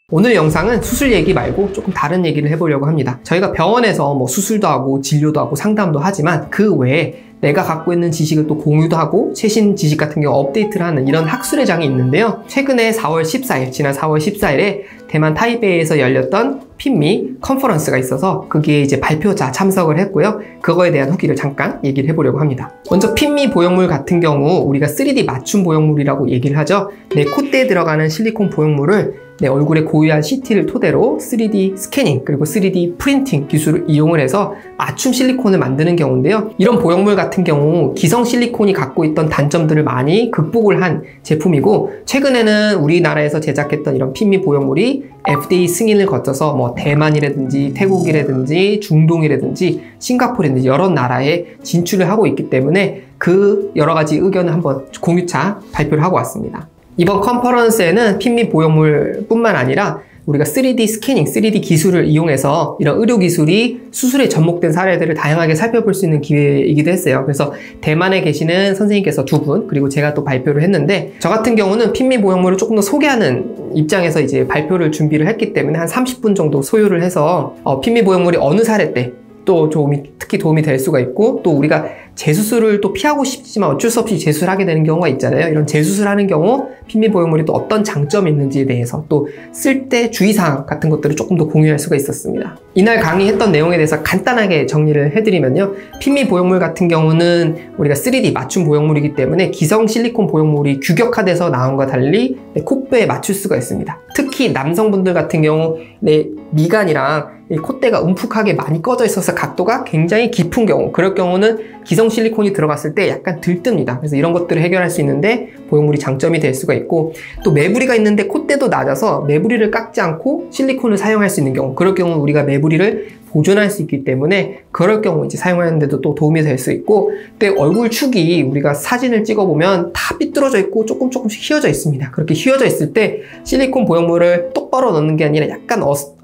오늘 영상은 수술 얘기 말고 조금 다른 얘기를 해보려고 합니다. 저희가 병원에서 뭐 수술도 하고 진료도 하고 상담도 하지만 그 외에 내가 갖고 있는 지식을 또 공유도 하고 최신 지식 같은 경우 업데이트를 하는 이런 학술회장이 있는데요. 최근에 4월 14일, 지난 4월 14일에 대만 타이베이에서 열렸던 핀미 컨퍼런스가 있어서 거기에 이제 발표자 참석을 했고요. 그거에 대한 후기를 잠깐 얘기를 해보려고 합니다. 먼저 핀미 보형물 같은 경우 우리가 3D 맞춤 보형물이라고 얘기를 하죠. 내 콧대에 들어가는 실리콘 보형물을 내 얼굴에 고유한 CT를 토대로 3D 스캐닝 그리고 3D 프린팅 기술을 이용을 해서 맞춤 실리콘을 만드는 경우인데요. 이런 보형물 같은 경우 기성 실리콘이 갖고 있던 단점들을 많이 극복을 한 제품이고, 최근에는 우리나라에서 제작했던 이런 핀미 보형물이 FDA 승인을 거쳐서 뭐 대만이라든지 태국이라든지 중동이라든지 싱가포르라든지 여러 나라에 진출을 하고 있기 때문에 그 여러 가지 의견을 한번 공유차 발표를 하고 왔습니다. 이번 컨퍼런스에는 핀미 보형물 뿐만 아니라 우리가 3D 스캐닝, 3D 기술을 이용해서 이런 의료 기술이 수술에 접목된 사례들을 다양하게 살펴볼 수 있는 기회이기도 했어요. 그래서 대만에 계시는 선생님께서 2분, 그리고 제가 또 발표를 했는데, 저 같은 경우는 핀미 보형물을 조금 더 소개하는 입장에서 이제 발표를 준비를 했기 때문에 한 30분 정도 소요를 해서 핀미 보형물이 어느 사례 때 또 특히 도움이 될 수가 있고, 또 우리가 재수술을 또 피하고 싶지만 어쩔 수 없이 재수술하게 되는 경우가 있잖아요. 이런 재수술하는 경우 핀미 보형물이 또 어떤 장점이 있는지에 대해서, 또 쓸 때 주의사항 같은 것들을 조금 더 공유할 수가 있었습니다. 이날 강의했던 내용에 대해서 간단하게 정리를 해드리면요. 핀미 보형물 같은 경우는 우리가 3D 맞춤 보형물이기 때문에 기성 실리콘 보형물이 규격화돼서 나온 것과 달리 콧배에 맞출 수가 있습니다. 특히 남성분들 같은 경우 내 미간이랑 이 콧대가 움푹하게 많이 꺼져 있어서 각도가 굉장히 깊은 경우, 그럴 경우는 기성 실리콘이 들어갔을 때 약간 들뜹니다. 그래서 이런 것들을 해결할 수 있는데 보형물이 장점이 될 수가 있고, 또 매부리가 있는데 콧대도 낮아서 매부리를 깎지 않고 실리콘을 사용할 수 있는 경우, 그럴 경우 우리가 매부리를 보존할 수 있기 때문에 그럴 경우 이제 사용하는데도 또 도움이 될 수 있고, 또 얼굴 축이 우리가 사진을 찍어보면 다 삐뚤어져 있고 조금씩 휘어져 있습니다. 그렇게 휘어져 있을 때 실리콘 보형물을 똑바로 넣는 게 아니라 약간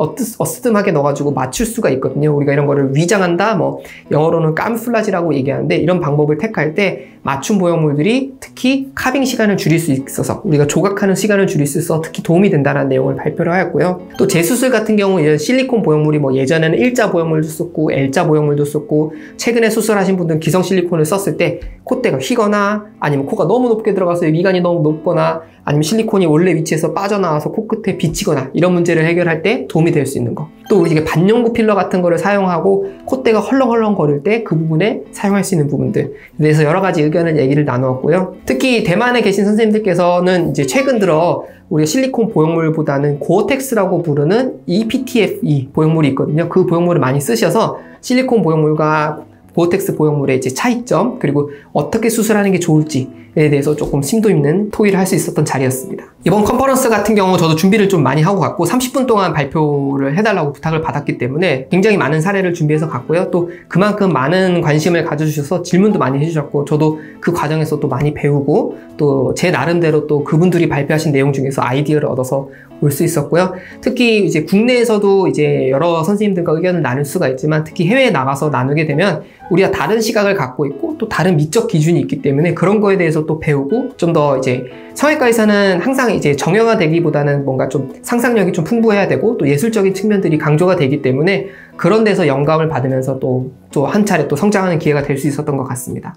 어스듬하게 넣어가지고 맞출 수가 있거든요. 우리가 이런 거를 위장한다, 뭐 영어로는 까무플라지라고 얘기하는데, 이런 방법을 택할 때 맞춤 보형물들이 특히 카빙 시간을 줄일 수 있어서, 우리가 조각하는 시간을 줄일 수 있어서 특히 도움이 된다는 내용을 발표를 하였고요. 또 재수술 같은 경우 이런 실리콘 보형물이 뭐 예전에는 일자 보형물도 썼고 L자 보형물도 썼고, 최근에 수술하신 분들은 기성 실리콘을 썼을 때 콧대가 휘거나 아니면 코가 너무 높게 들어가서 미간이 너무 높거나 아니면 실리콘이 원래 위치에서 빠져나와서 코끝에 비치거나 이런 문제를 해결할 때 도움이 될 수 있는 거, 또 이게 반영구 필러 같은 거를 사용하고 콧대가 헐렁헐렁 거릴 때 그 부분에 사용할 수 있는 부분들, 그래서 여러 가지 의견을 얘기를 나누었고요. 특히 대만에 계신 선생님들께서는 이제 최근 들어 우리가 실리콘 보형물보다는 고어텍스라고 부르는 EPTFE 보형물이 있거든요. 그 보형물을 많이 쓰셔서 실리콘 보형물과 고어텍스 보형물의 이제 차이점, 그리고 어떻게 수술하는 게 좋을지에 대해서 조금 심도 있는 토의를 할 수 있었던 자리였습니다. 이번 컨퍼런스 같은 경우 저도 준비를 좀 많이 하고 갔고 30분 동안 발표를 해달라고 부탁을 받았기 때문에 굉장히 많은 사례를 준비해서 갔고요. 또 그만큼 많은 관심을 가져주셔서 질문도 많이 해주셨고, 저도 그 과정에서 또 많이 배우고 또 제 나름대로 또 그분들이 발표하신 내용 중에서 아이디어를 얻어서 올 수 있었고요. 특히 이제 국내에서도 이제 여러 선생님들과 의견을 나눌 수가 있지만, 특히 해외에 나가서 나누게 되면 우리가 다른 시각을 갖고 있고 또 다른 미적 기준이 있기 때문에 그런 거에 대해서 또 배우고, 좀 더 이제 성형외과 의사는 항상 이제 정형화되기보다는 뭔가 좀 상상력이 좀 풍부해야 되고 또 예술적인 측면들이 강조가 되기 때문에 그런 데서 영감을 받으면서 또 한 차례 또 성장하는 기회가 될 수 있었던 것 같습니다.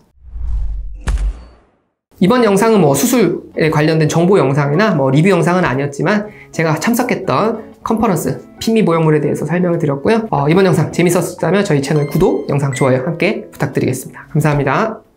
이번 영상은 뭐 수술에 관련된 정보 영상이나 뭐 리뷰 영상은 아니었지만 제가 참석했던 컨퍼런스 핀미 보형물에 대해서 설명을 드렸고요. 이번 영상 재밌었다면 저희 채널 구독, 영상 좋아요 함께 부탁드리겠습니다. 감사합니다.